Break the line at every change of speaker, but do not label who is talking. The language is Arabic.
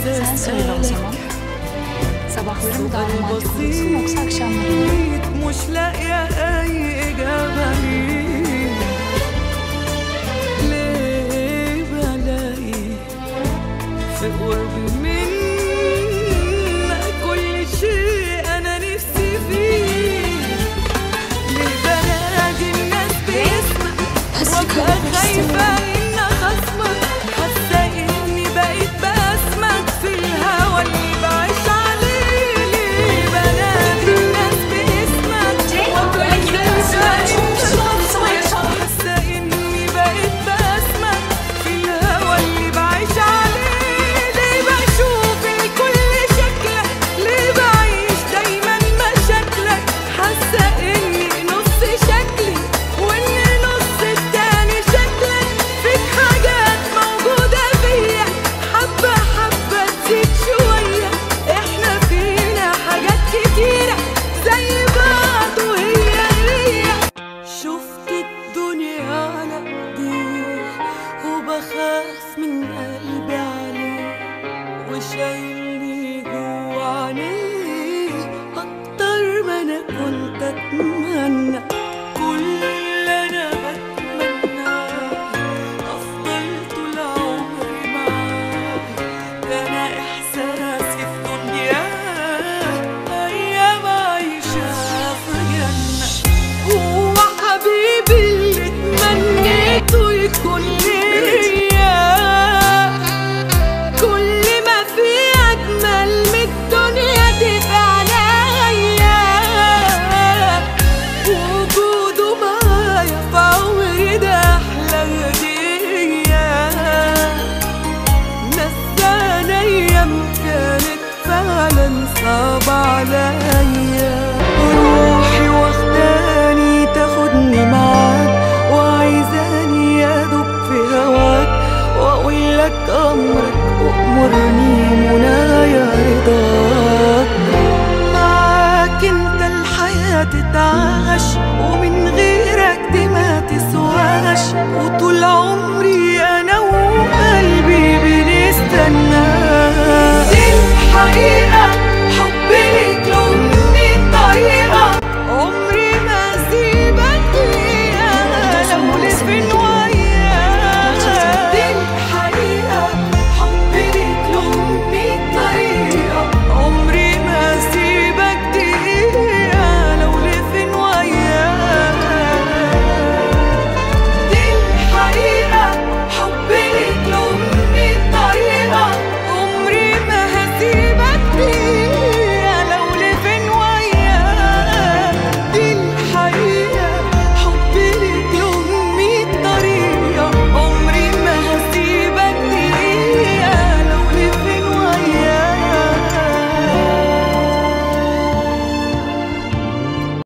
Sen söyle o zaman. Sabahları mı daha romantik olursun yoksa akşamları mı?
مش لاقية أي إجابة ليه بلاقي في قربي منك كل شيء أنا نفسي فيه ليه بنادي الناس باسمك وأبقى خايفة إن خصمك حاسة إني بقيت باسمك في الهوا اللي بعيش عليه ليه بنادي الناس باسمك وأبقى خايفة إن خصمك حاسة إني بقيت باسمك في الهوا اللي بعيش عليه ليه بشوف الكل شكلك ليه بعيش دايما مشاكلك حاسة إني نص شكلي وإن نص التاني شكلك فيك حاجات موجودة فيا حبة حبة تزيد شوية احنا فينا حاجات كتيرة زي بعض وهي هي شفت الدنيا على ايديه وبخاف من قلبي عليه وشايلني جوا عينيه اكتر ما انا كنت اتمنى كل اللي انا بتمناه افضل طول عمري معاه ده انا احساسي في دنيا ايام عايشة في جنة هو حبيبي اللي اتمنيته يكون ليا كل ما في اجمل من الدنيا تبقى عليا وجوده معايا في عمري ده احلى هدية نساني ايام كانت فعلا صعبة عليا روحي واخداني تاخدني معاك وعايزاني ادوب في هواك واقول لك امرك وامرني منايا رضاك معاك انت الحياة تتعاش ومن غيرك دي ما تسواش وطول عمري